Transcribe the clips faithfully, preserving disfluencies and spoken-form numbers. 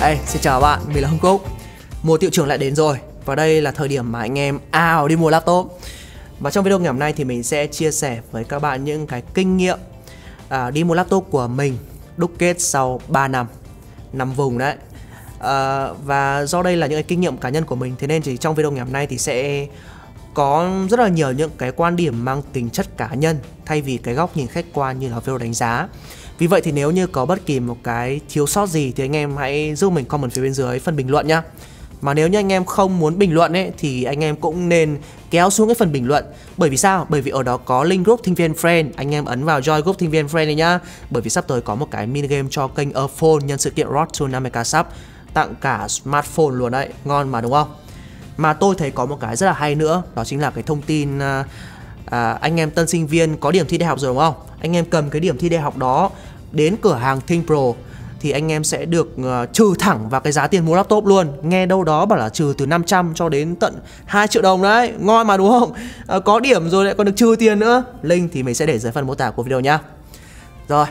Hey, xin chào bạn, mình là Hưng Cúc. Mùa tiệu trường lại đến rồi và đây là thời điểm mà anh em ào đi mua laptop. Và trong video ngày hôm nay thì mình sẽ chia sẻ với các bạn những cái kinh nghiệm à, đi mua laptop của mình đúc kết sau ba năm, năm vùng đấy. à, Và do đây là những cái kinh nghiệm cá nhân của mình, thế nên thì trong video ngày hôm nay thì sẽ có rất là nhiều những cái quan điểm mang tính chất cá nhân thay vì cái góc nhìn khách quan như là video đánh giá. Vì vậy thì nếu như có bất kỳ một cái thiếu sót gì thì anh em hãy giúp mình comment phía bên dưới phần bình luận nhá. Mà nếu như anh em không muốn bình luận ấy thì anh em cũng nên kéo xuống cái phần bình luận. Bởi vì sao? Bởi vì ở đó có link group Sinh viên Friend. Anh em ấn vào join group Sinh viên Friend này nhá. Bởi vì sắp tới có một cái mini game cho kênh Earphone nhân sự kiện Road to năm mươi k sub, tặng cả smartphone luôn đấy. Ngon mà đúng không? Mà tôi thấy có một cái rất là hay nữa, đó chính là cái thông tin à, à, anh em tân sinh viên có điểm thi đại học rồi đúng không? Anh em cầm cái điểm thi đại học đó đến cửa hàng ThinkPro thì anh em sẽ được uh, trừ thẳng vào cái giá tiền mua laptop luôn. Nghe đâu đó bảo là trừ từ năm trăm cho đến tận hai triệu đồng đấy. Ngon mà đúng không? À, có điểm rồi lại còn được trừ tiền nữa. Link thì mình sẽ để dưới phần mô tả của video nhá. Rồi,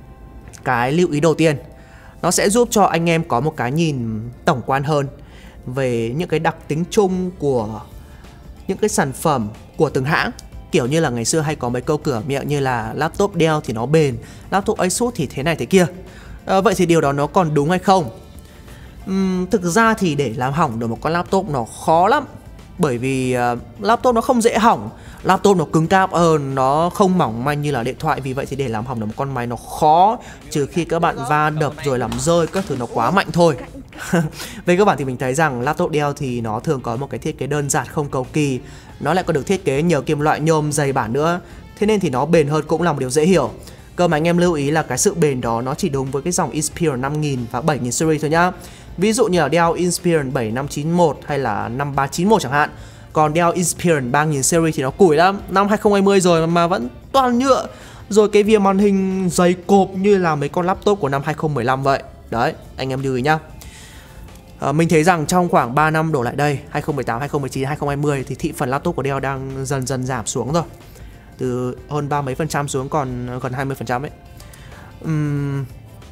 cái lưu ý đầu tiên, nó sẽ giúp cho anh em có một cái nhìn tổng quan hơn về những cái đặc tính chung của những cái sản phẩm của từng hãng. Kiểu như là ngày xưa hay có mấy câu cửa miệng như là laptop Dell thì nó bền, laptop Asus thì thế này thế kia. à, Vậy thì điều đó nó còn đúng hay không? uhm, Thực ra thì để làm hỏng được một con laptop nó khó lắm. Bởi vì uh, laptop nó không dễ hỏng. Laptop nó cứng cáp hơn, nó không mỏng manh như là điện thoại. Vì vậy thì để làm hỏng được một con máy nó khó, trừ khi các bạn va đập rồi làm rơi các thứ nó quá mạnh thôi. Về cơ bản thì mình thấy rằng laptop Dell thì nó thường có một cái thiết kế đơn giản không cầu kỳ. Nó lại còn được thiết kế nhờ kim loại nhôm dày bản nữa, thế nên thì nó bền hơn cũng là một điều dễ hiểu. Cơ mà anh em lưu ý là cái sự bền đó nó chỉ đúng với cái dòng Inspiron năm nghìn và bảy nghìn series thôi nhá. Ví dụ như là Dell Inspiron bảy năm chín mốt hay là năm ba chín mốt chẳng hạn. Còn Dell Inspiron ba nghìn series thì nó củi lắm, năm hai không hai không rồi mà vẫn toàn nhựa. Rồi cái viền màn hình dày cộp như là mấy con laptop của năm hai không một lăm vậy. Đấy, anh em lưu ý nhá. À, mình thấy rằng trong khoảng ba năm đổ lại đây, hai không một tám, hai không một chín, hai không hai không thì thị phần laptop của Dell đang dần dần giảm xuống rồi. Từ hơn ba mấy phần trăm xuống còn gần hai mươi phần trăm ấy. uhm,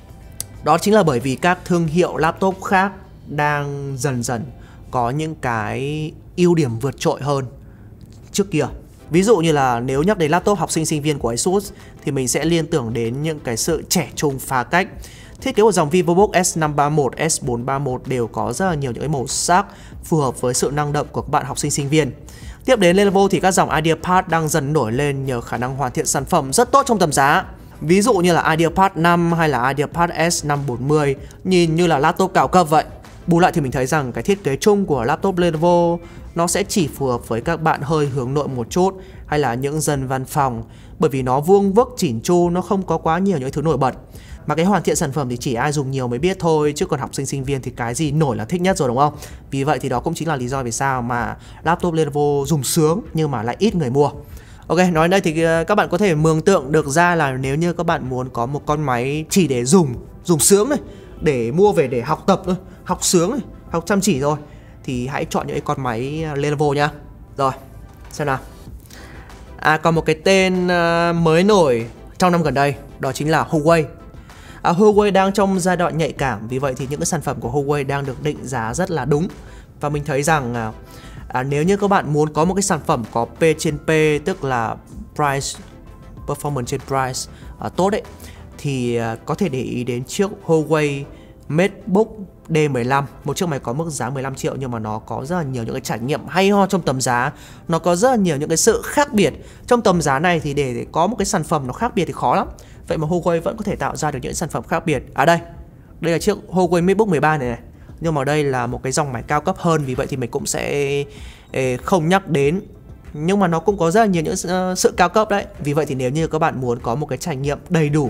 Đó chính là bởi vì các thương hiệu laptop khác đang dần dần có những cái ưu điểm vượt trội hơn trước kia. Ví dụ như là nếu nhắc đến laptop học sinh sinh viên của Asus thì mình sẽ liên tưởng đến những cái sự trẻ trung phá cách. Thiết kế của dòng VivoBook S năm ba mốt, S bốn ba mốt đều có rất là nhiều những cái màu sắc phù hợp với sự năng động của các bạn học sinh sinh viên. Tiếp đến Lenovo thì các dòng IdeaPad đang dần nổi lên nhờ khả năng hoàn thiện sản phẩm rất tốt trong tầm giá. Ví dụ như là IdeaPad năm hay là IdeaPad S năm bốn mươi, nhìn như là laptop cao cấp vậy. Bù lại thì mình thấy rằng cái thiết kế chung của laptop Lenovo nó sẽ chỉ phù hợp với các bạn hơi hướng nội một chút hay là những dân văn phòng, bởi vì nó vuông vức chỉn chu, nó không có quá nhiều những thứ nổi bật. Mà cái hoàn thiện sản phẩm thì chỉ ai dùng nhiều mới biết thôi, chứ còn học sinh sinh viên thì cái gì nổi là thích nhất rồi đúng không? Vì vậy thì đó cũng chính là lý do vì sao mà laptop Lenovo dùng sướng nhưng mà lại ít người mua. Ok, nói đến đây thì các bạn có thể mường tượng được ra là nếu như các bạn muốn có một con máy chỉ để dùng, dùng sướng này, để mua về để học tập thôi, học sướng này, học chăm chỉ thôi, thì hãy chọn những cái con máy Lenovo nhá. Rồi, xem nào. À, còn một cái tên mới nổi trong năm gần đây, đó chính là Huawei. À, Huawei đang trong giai đoạn nhạy cảm, vì vậy thì những cái sản phẩm của Huawei đang được định giá rất là đúng. Và mình thấy rằng à, à, nếu như các bạn muốn có một cái sản phẩm có P trên P, tức là price performance trên price à, tốt đấy, thì à, có thể để ý đến chiếc Huawei MateBook D mười lăm. Một chiếc máy có mức giá mười lăm triệu nhưng mà nó có rất là nhiều những cái trải nghiệm hay ho trong tầm giá. Nó có rất là nhiều những cái sự khác biệt. Trong tầm giá này thì để, để có một cái sản phẩm nó khác biệt thì khó lắm. Vậy mà Huawei vẫn có thể tạo ra được những sản phẩm khác biệt. À đây, đây là chiếc Huawei MateBook mười ba này này. Nhưng mà đây là một cái dòng máy cao cấp hơn, vì vậy thì mình cũng sẽ ê, không nhắc đến. Nhưng mà nó cũng có rất là nhiều những uh, sự cao cấp đấy. Vì vậy thì nếu như các bạn muốn có một cái trải nghiệm đầy đủ,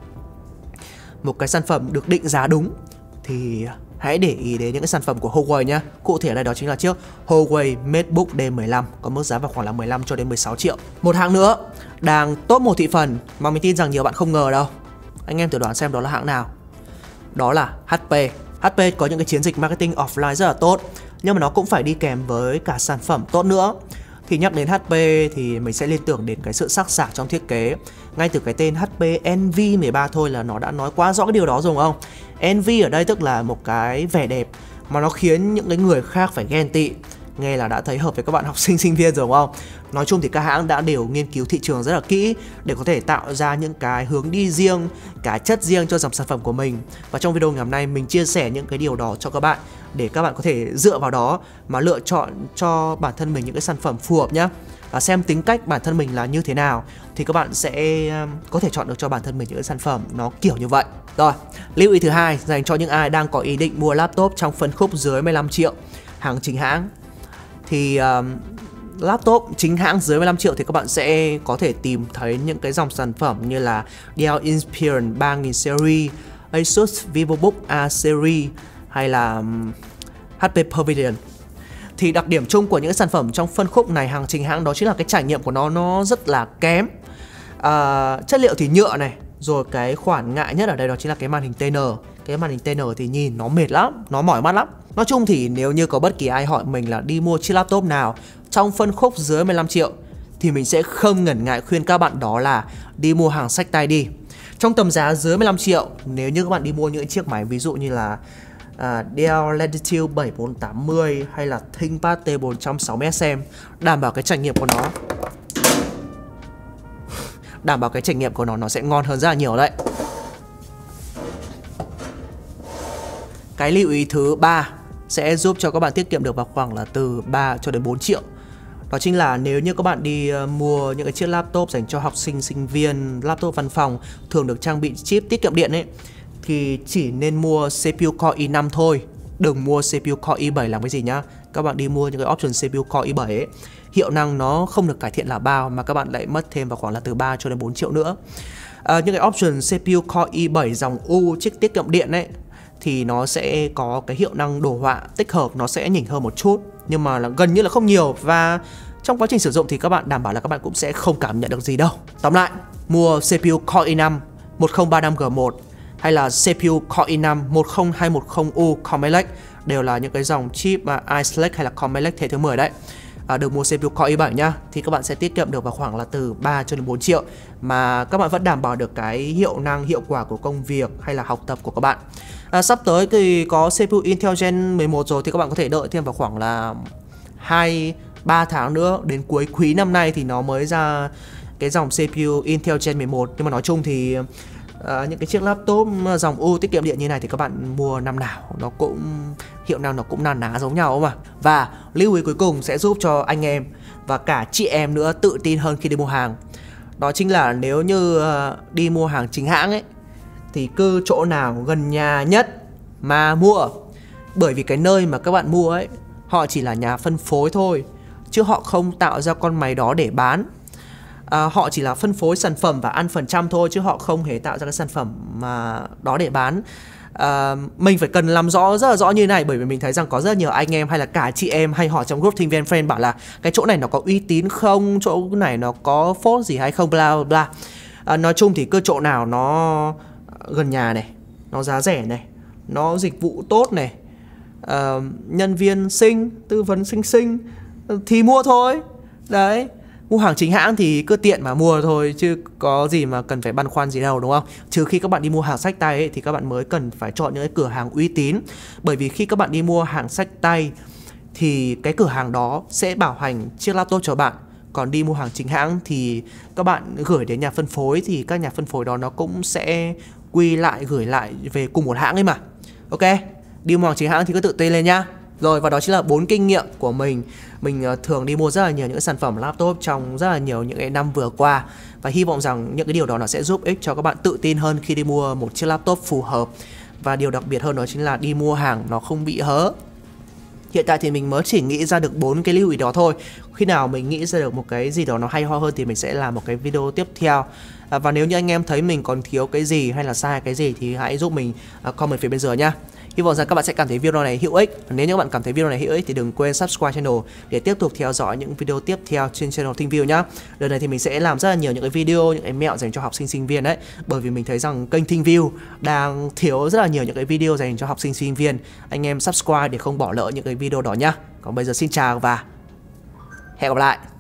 một cái sản phẩm được định giá đúng, thì hãy để ý đến những cái sản phẩm của Huawei nhé. Cụ thể là đó chính là chiếc Huawei MateBook D mười lăm, có mức giá vào khoảng là mười lăm cho đến mười sáu triệu. Một hãng nữa đang top một thị phần mà mình tin rằng nhiều bạn không ngờ đâu. Anh em thử đoán xem đó là hãng nào. Đó là hát pê. hát pê có những cái chiến dịch marketing offline rất là tốt, nhưng mà nó cũng phải đi kèm với cả sản phẩm tốt nữa. Khi nhắc đến hát pê thì mình sẽ liên tưởng đến cái sự sắc sảo trong thiết kế. Ngay từ cái tên hát pê en vê mười ba thôi là nó đã nói quá rõ cái điều đó rồi, không? Envy ở đây tức là một cái vẻ đẹp mà nó khiến những cái người khác phải ghen tị. Nghe là đã thấy hợp với các bạn học sinh sinh viên rồi, đúng không? Nói chung thì các hãng đã đều nghiên cứu thị trường rất là kỹ để có thể tạo ra những cái hướng đi riêng, cái chất riêng cho dòng sản phẩm của mình. Và trong video ngày hôm nay mình chia sẻ những cái điều đó cho các bạn để các bạn có thể dựa vào đó mà lựa chọn cho bản thân mình những cái sản phẩm phù hợp nhá. Và xem tính cách bản thân mình là như thế nào thì các bạn sẽ có thể chọn được cho bản thân mình những cái sản phẩm nó kiểu như vậy. Rồi, lưu ý thứ hai dành cho những ai đang có ý định mua laptop trong phân khúc dưới mười lăm triệu, hàng chính hãng. Thì um, laptop chính hãng dưới mười lăm triệu thì các bạn sẽ có thể tìm thấy những cái dòng sản phẩm như là Dell Inspiron ba nghìn series, Asus VivoBook A series hay là um, hát pê Pavilion. Thì đặc điểm chung của những sản phẩm trong phân khúc này hàng chính hãng đó chính là cái trải nghiệm của nó nó rất là kém. À, chất liệu thì nhựa này, rồi cái khoản ngại nhất ở đây đó chính là cái màn hình tê en. Cái màn hình tê en thì nhìn nó mệt lắm, nó mỏi mắt lắm. Nói chung thì nếu như có bất kỳ ai hỏi mình là đi mua chiếc laptop nào trong phân khúc dưới mười lăm triệu thì mình sẽ không ngần ngại khuyên các bạn đó là đi mua hàng xách tay đi. Trong tầm giá dưới mười lăm triệu, nếu như các bạn đi mua những chiếc máy ví dụ như là uh, Dell Latitude bảy bốn tám mươi hay là ThinkPad T bốn sáu mươi ét em, đảm bảo cái trải nghiệm của nó đảm bảo cái trải nghiệm của nó nó sẽ ngon hơn rất là nhiều đấy. Cái lưu ý thứ ba sẽ giúp cho các bạn tiết kiệm được vào khoảng là từ ba cho đến bốn triệu. Đó chính là nếu như các bạn đi uh, mua những cái chiếc laptop dành cho học sinh, sinh viên, laptop văn phòng thường được trang bị chip tiết kiệm điện ấy, thì chỉ nên mua xê pê u Core i năm thôi. Đừng mua xê pê u Core i bảy làm cái gì nhá. Các bạn đi mua những cái option xê pê u Core i bảy ấy, hiệu năng nó không được cải thiện là bao mà các bạn lại mất thêm vào khoảng là từ ba cho đến bốn triệu nữa. À, những cái option xê pê u Core i bảy dòng U chiếc tiết kiệm điện ấy thì nó sẽ có cái hiệu năng đồ họa tích hợp nó sẽ nhỉnh hơn một chút, nhưng mà là gần như là không nhiều, và trong quá trình sử dụng thì các bạn đảm bảo là các bạn cũng sẽ không cảm nhận được gì đâu. Tóm lại, mua xê pê u Core i năm một không ba năm G một hay là xê pê u Core i năm một không hai một không U Comet Lake đều là những cái dòng chip mà Ice Lake hay là Comet Lake thế thứ mười đấy. À, được mua xê pê u Core i bảy nhá, thì các bạn sẽ tiết kiệm được vào khoảng là từ ba cho đến bốn triệu mà các bạn vẫn đảm bảo được cái hiệu năng, hiệu quả của công việc hay là học tập của các bạn. À, sắp tới thì có xê pê u Intel Gen mười một rồi thì các bạn có thể đợi thêm vào khoảng là hai ba tháng nữa, đến cuối quý năm nay thì nó mới ra cái dòng xê pê u Intel Gen mười một. Nhưng mà nói chung thì à, những cái chiếc laptop dòng U tiết kiệm điện như này thì các bạn mua năm nào nó cũng hiệu năng nó cũng na ná giống nhau mà. Và lưu ý cuối cùng sẽ giúp cho anh em và cả chị em nữa tự tin hơn khi đi mua hàng. Đó chính là nếu như uh, đi mua hàng chính hãng ấy thì cứ chỗ nào gần nhà nhất mà mua. Bởi vì cái nơi mà các bạn mua ấy, họ chỉ là nhà phân phối thôi, chứ họ không tạo ra con máy đó để bán. À, họ chỉ là phân phối sản phẩm và ăn phần trăm thôi, chứ họ không hề tạo ra cái sản phẩm mà đó để bán. À, mình phải cần làm rõ rất là rõ như thế này, bởi vì mình thấy rằng có rất nhiều anh em hay là cả chị em hay hỏi trong group Sinh viên Friend bảo là cái chỗ này nó có uy tín không, chỗ này nó có phốt gì hay không, bla bla bla. À, nói chung thì cứ chỗ nào nó gần nhà này, nó giá rẻ này, nó dịch vụ tốt này, à, nhân viên xinh, tư vấn xinh xinh thì mua thôi. Đấy, mua hàng chính hãng thì cứ tiện mà mua thôi, chứ có gì mà cần phải băn khoăn gì đâu, đúng không? Trừ khi các bạn đi mua hàng xách tay ấy, thì các bạn mới cần phải chọn những cái cửa hàng uy tín. Bởi vì khi các bạn đi mua hàng xách tay thì cái cửa hàng đó sẽ bảo hành chiếc laptop cho bạn. Còn đi mua hàng chính hãng thì các bạn gửi đến nhà phân phối thì các nhà phân phối đó nó cũng sẽ quy lại, gửi lại về cùng một hãng ấy mà. Ok, đi mua hàng chính hãng thì cứ tự tin lên nhá. Rồi, và đó chính là bốn kinh nghiệm của mình. Mình uh, thường đi mua rất là nhiều những sản phẩm laptop trong rất là nhiều những cái năm vừa qua. Và hy vọng rằng những cái điều đó nó sẽ giúp ích cho các bạn tự tin hơn khi đi mua một chiếc laptop phù hợp. Và điều đặc biệt hơn đó chính là đi mua hàng nó không bị hớ. Hiện tại thì mình mới chỉ nghĩ ra được bốn cái lưu ý đó thôi. Khi nào mình nghĩ ra được một cái gì đó nó hay ho hơn thì mình sẽ làm một cái video tiếp theo. à, Và nếu như anh em thấy mình còn thiếu cái gì hay là sai cái gì thì hãy giúp mình uh, comment phía bên dưới nhá. Hy vọng rằng các bạn sẽ cảm thấy video này hữu ích. Nếu như các bạn cảm thấy video này hữu ích thì đừng quên subscribe channel để tiếp tục theo dõi những video tiếp theo trên channel ThinkView nhá. Đợt này thì mình sẽ làm rất là nhiều những cái video, những cái mẹo dành cho học sinh sinh viên đấy. Bởi vì mình thấy rằng kênh ThinkView đang thiếu rất là nhiều những cái video dành cho học sinh sinh viên. Anh em subscribe để không bỏ lỡ những cái video đó nhá. Còn bây giờ xin chào và hẹn gặp lại.